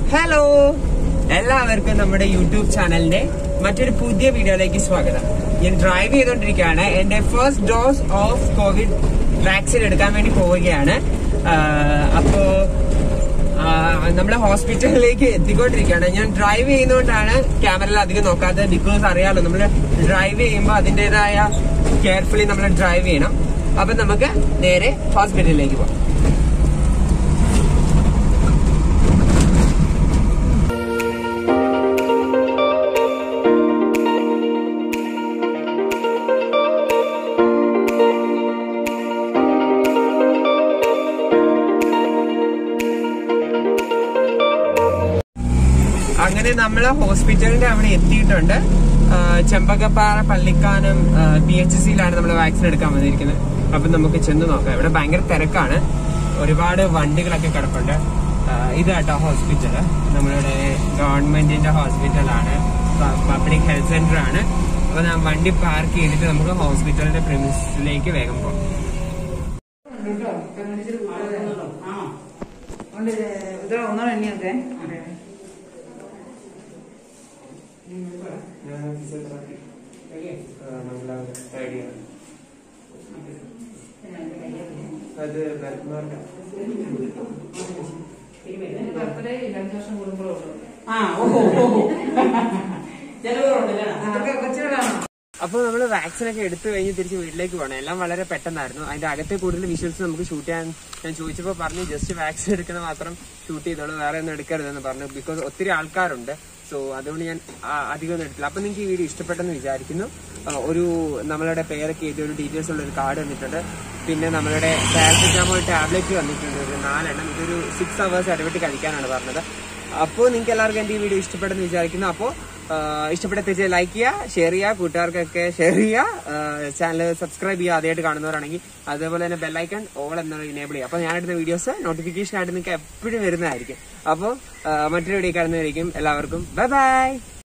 Hello, എല്ലാവർക്കും നമ്മുടെ YouTube ചാനലിന്റെ മറ്റൊരു പുതിയ വീഡിയോയിലേക്ക് സ്വാഗതം. ഞാൻ ഡ്രൈവ് ചെയ്തുകൊണ്ടിരിക്കുകയാണ്. എന്റെ first dose of covid vaccine എടുക്കാൻ വേണ്ടി പോവുകയാണ്. അപ്പോ നമ്മളെ ഹോസ്പിറ്റലിലേക്ക് എത്തിക്കൊണ്ടിരിക്കുകയാണ്. ഞാൻ ഡ്രൈവ് ചെയ്യുന്നതുകൊണ്ടാണ് ക്യാമറയിൽ അധികം നോക്കാത്തത്. ബിക്കോസ് അറിയാലോ, നമ്മൾ ഡ്രൈവ് ചെയ്യുമ്പോൾ അതിൻ്റെതായ കെയർഫുള്ളി നമ്മൾ ഡ്രൈവ് ചെയ്യണം. അപ്പൊ നമുക്ക് നേരെ ഹോസ്പിറ്റലിലേക്ക് പോകാം. അങ്ങനെ നമ്മള് ഹോസ്പിറ്റലിന്റെ അവിടെ എത്തിയിട്ടുണ്ട്. ചെമ്പകപ്പാറ പള്ളിക്കാനം PHCയിലാണ് നമ്മൾ വാക്സിൻ എടുക്കാൻ വന്നിരിക്കുന്നത്. അപ്പൊ നമുക്ക് ചെന്ന് നോക്കാം. ഇവിടെ ഭയങ്കര തിരക്കാണ്, ഒരുപാട് വണ്ടികളൊക്കെ കിടപ്പുണ്ട്. ഇതാട്ടോ ഹോസ്പിറ്റല്, നമ്മളുടെ ഗവൺമെന്റിന്റെ ഹോസ്പിറ്റലാണ്, പബ്ലിക് ഹെൽത്ത് സെന്റർ ആണ്. അപ്പൊ ഞാൻ വണ്ടി പാർക്ക് ചെയ്തിട്ട് നമുക്ക് ഹോസ്പിറ്റലിന്റെ പ്രിമിസിലേക്ക് വേഗം പോകാം. അപ്പൊ നമ്മള് വാക്സിൻ ഒക്കെ എടുത്തു കഴിഞ്ഞ് തിരിച്ച് വീട്ടിലേക്ക് പോകണം. എല്ലാം വളരെ പെട്ടെന്നായിരുന്നു. അതിന്റെ അകത്തെ കൂടുതൽ വിഷ്വൽസ് നമുക്ക് ഷൂട്ട് ചെയ്യാൻ ഞാൻ ചോദിച്ചപ്പോൾ പറഞ്ഞു, ജസ്റ്റ് വാക്സിൻ എടുക്കുന്നത് മാത്രം ഷൂട്ട് ചെയ്തോളൂ, വേറെ ഒന്നും എടുക്കരുതെന്ന് പറഞ്ഞു. ബിക്കോസ് ഒത്തിരി ആൾക്കാരുണ്ട്. സോ അതുകൊണ്ട് ഞാൻ അധികം ഒന്നും എടുത്തില്ല. അപ്പൊ നിങ്ങൾക്ക് ഈ വീഡിയോ ഇഷ്ടപ്പെട്ടെന്ന് വിചാരിക്കുന്നു. ഒരു നമ്മളുടെ പേരൊക്കെ എഴുതിയ ഒരു ഡീറ്റെയിൽസ് ഉള്ള ഒരു കാർഡ് വന്നിട്ടുണ്ട്. പിന്നെ നമ്മളുടെ പാരസിറ്റമോൾ ടാബ്ലറ്റ് വന്നിട്ടുണ്ട്, ഒരു 4 എണ്ണം. ഇതൊരു 6 hours ഇടവിട്ട് കഴിക്കാനാണ് പറഞ്ഞത്. അപ്പോൾ നിങ്ങൾക്ക് എല്ലാവർക്കും എന്റെ ഈ വീഡിയോ ഇഷ്ടപ്പെട്ടെന്ന് വിചാരിക്കുന്നു. അപ്പോൾ ഇഷ്ടപ്പെട്ട തീർച്ചയായും ലൈക്ക് ചെയ്യുക, ഷെയർ ചെയ്യുക, കൂട്ടുകാർക്കൊക്കെ ഷെയർ ചെയ്യുക. ചാനൽ സബ്സ്ക്രൈബ് ചെയ്യുക ആദ്യമായിട്ട് കാണുന്നവരാണെങ്കിൽ. അതേപോലെ തന്നെ ബെല്ലൈക്കൺ ഓൾ എന്നത് ഇനേബിൾ ചെയ്യുക. അപ്പോൾ ഞാനെടുത്ത വീഡിയോസ് നോട്ടിഫിക്കേഷൻ ആയിട്ട് നിങ്ങൾക്ക് എപ്പോഴും വരുന്നതായിരിക്കും. അപ്പോൾ മറ്റൊരു വീഡിയോ കാണുന്നതായിരിക്കും. എല്ലാവർക്കും ബൈ ബൈ.